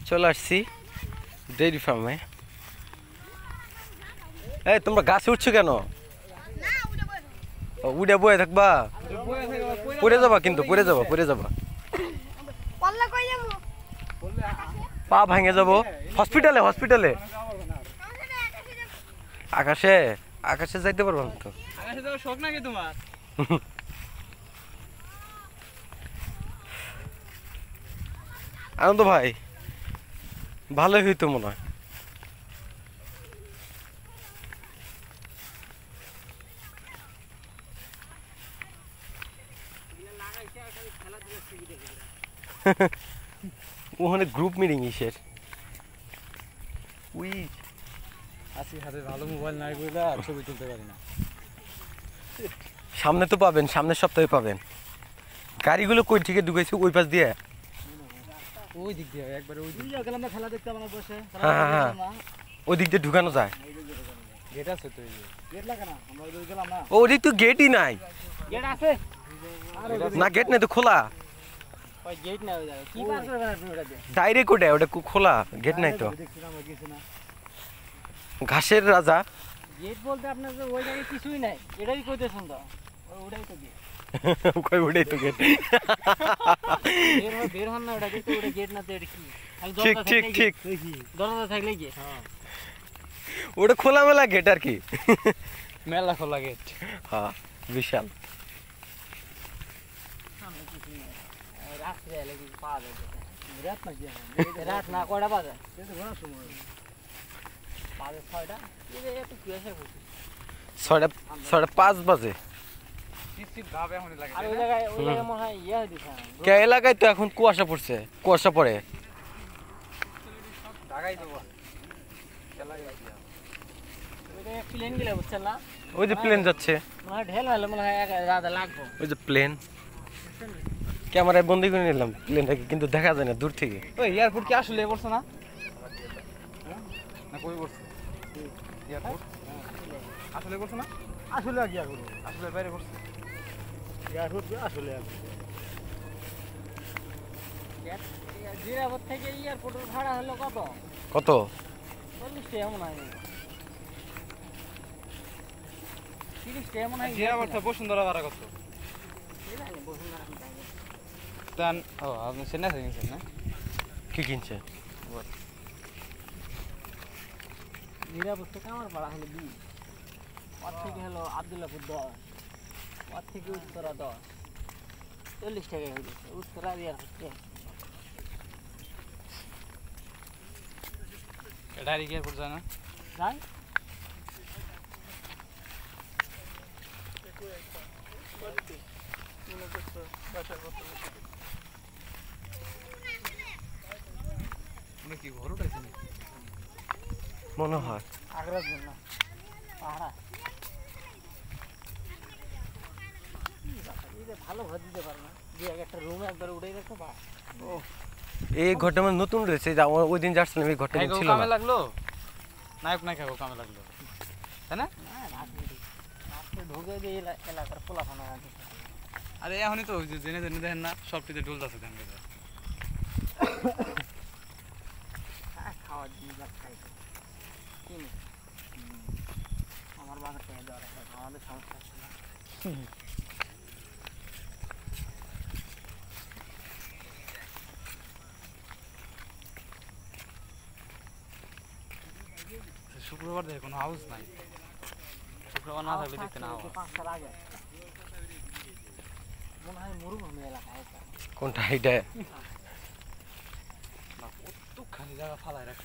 চলে আসছি ডেইরি ফার্মে। এই তোমরা গাছে উঠছো কেন? উড়ে বয়ে থাকবা, পড়ে যাবা, কিন্তু পড়ে যাবা পা ভাঙে যাবো। হসপিটালে আকাশে যাইতে পারবো না তো। শখ নাকি তোমার? আনন্দ ভাই ভালোই হইতো মনে হয়। ওখানে গ্রুপ মিটিং ইসের উই আজকে হাতে ভালো মোবাইল নাই বলে আর ছবি তুলতে পারি না। সামনে তো পাবেন, সামনের সপ্তাহে পাবেন। গাড়িগুলো কই থেকে ঢুকেছি? ওই পাশ দিয়ে, ওই দিক দিয়ে একবারে ওই দিক দিয়ে গেলাম না, খেলা দেখতে আমরা বসে। হ্যাঁ ওই দিক দিয়ে ঢুকানো যায়। গেট আছে তো, এই গেট লাগা না, আমরা ওই গেলাম না। ওই দিক তো গেটই নাই। গেট আছে না, গেট নেই তো, খোলা। ওই গেট না, ওই জায়গা কি পাস করবেন আপনি ওটা দিয়ে? ডাইরেক্ট ওটা খোলা, গেট নাই তো। দেখছিলাম আমরা কিছু না, ঘাসের রাজা। গেট বলতে আপনার ওই জায়গায় কিছুই নাই, এটাই কইতেছেন তো, ওটাই তো গেট। কই ওটাই তো গেট। বের হন না, ওটা কিন্তু ওটা গেট না তো, এটা কি? ঠিক দরজা থাকলে গেট। ওটা খোলামেলা গেট আর কি, মেলা খোলা গেট। হ্যাঁ বিশাল। রাত্রে এলে কিছু পাওয়া যাবে? রাত না, কয়টা বাজে? বাজে 6টা। একটু কুয়াশা করছে, 6:05 বাজে। আর ওই জায়গায় মনে হয় ইয়ে হয়ে দিচ্ছে। কে এলাকায় তো এখন কুয়াশা পড়ছে, কুয়াশা পড়ে। প্লেন গেলে বুঝছেন না, ওই যে প্লেন যাচ্ছে, মনে হয় ঢেল হলে মনে হয় রাতে লাগবো। ওই যে প্লেন। ক্যামেরায় বন্দি করে নিলাম প্লেনটাকে, কিন্তু দেখা যায় না দূর থেকে। ওই এয়ারপোর্ট কি আসলে পড়ছে না? না কই পড়ছে? এয়ারপোর্ট আসলে পড়ছে না? আসলে কি আর করব? আসলে বাইরে পড়ছে। এয়ারপোর্ট আসলে জিরাবত থেকে এয়ারপোর্টের ভাড়া হলো কত? কত? 40 টাকা মনে হয়। 30 টাকা মনে হয়। জিরাবত থেকে বসুন্ধরা ভাড়া কত? দেন ও আপনি সেনা কিনছেন না? কি কিনছে? জিরাবত থেকে আমার ভাড়া হলো 20। ওর থেকে হলো আব্দুল্লাহপুর 10, ওর থেকে উত্তরা 10, 40 টাকা হয়ে গেছে উত্তরা এয়ারপোর্টে। ডাইরেক্ট এয়ারপোর্ট যায় না? যায়। কি ঘর উঠাইছে মনে হয় আগ্রার জন্য পাহাড়া। ভালো ঘর দিতে পারে না, যে একটা রুম একবার উঠে রাখো বা। ও এই ঘরটা আমার নতুন রয়েছে, যে আমার ওই দিন যাচ্ছিলাম এই ঘরটা ছিল না। কামে লাগলো নায়ক না খাবো, কামে লাগলো তাই না? রাতে ঢুকে দিয়ে এলাকার পোলাফানা। আরে এখনই তো জেনে জেনে দেখেন না, সবটিতে ডুল যাচ্ছে ধান খেতে। খাওয়ার জিনিস খাই কিনে আমার বাজার থেকে দেওয়ার আমাদের সমস্যা আছে না। শুক্রবার দেখে কোনো হাউস নাই, শুক্রবার না থাকলে দেখতে না। 5টার আগে মনে হয় মরুভূমি এলাকা। কোনটা? এইটা কত খালি জায়গা ফালাই রাখে।